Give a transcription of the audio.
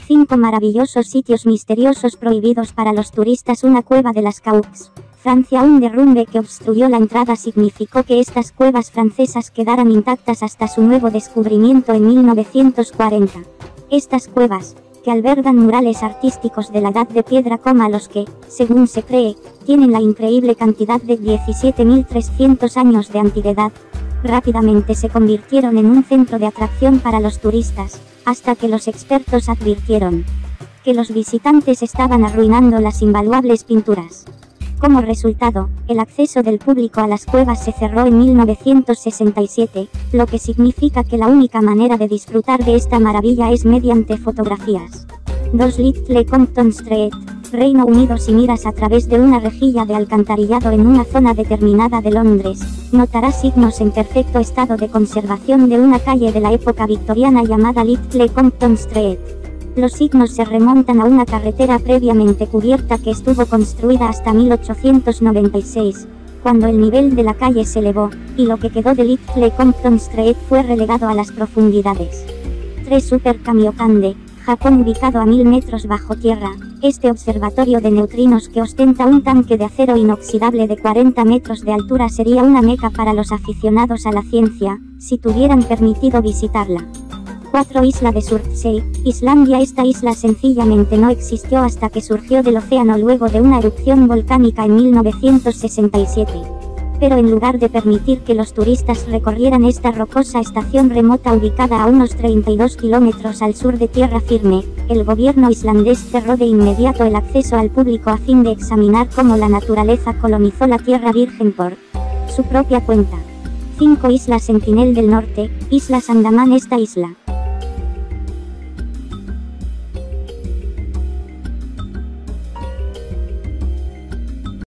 5 maravillosos sitios misteriosos prohibidos para los turistas. Una cueva de Lascaux, Francia. Un derrumbe que obstruyó la entrada significó que estas cuevas francesas quedaran intactas hasta su nuevo descubrimiento en 1940. Estas cuevas, que albergan murales artísticos de la Edad de Piedra como los que, según se cree, tienen la increíble cantidad de 17.300 años de antigüedad, rápidamente se convirtieron en un centro de atracción para los turistas, hasta que los expertos advirtieron que los visitantes estaban arruinando las invaluables pinturas. Como resultado, el acceso del público a las cuevas se cerró en 1967, lo que significa que la única manera de disfrutar de esta maravilla es mediante fotografías. 2 Little Compton Street, Reino Unido. Si miras a través de una rejilla de alcantarillado en una zona determinada de Londres, notarás signos en perfecto estado de conservación de una calle de la época victoriana llamada Little Compton Street. Los signos se remontan a una carretera previamente cubierta que estuvo construida hasta 1896, cuando el nivel de la calle se elevó, y lo que quedó de Little Compton Street fue relegado a las profundidades. 3 Super Kamiokande, Japón. Ubicado a 1000 metros bajo tierra, este observatorio de neutrinos que ostenta un tanque de acero inoxidable de 40 metros de altura sería una meca para los aficionados a la ciencia, si tuvieran permitido visitarla. 4 Isla de Surtsey, Islandia. Esta isla sencillamente no existió hasta que surgió del océano luego de una erupción volcánica en 1967. Pero en lugar de permitir que los turistas recorrieran esta rocosa estación remota ubicada a unos 32 kilómetros al sur de tierra firme, el gobierno islandés cerró de inmediato el acceso al público a fin de examinar cómo la naturaleza colonizó la tierra virgen por su propia cuenta. 5 Isla Sentinel del Norte, Islas Andamán. Esta isla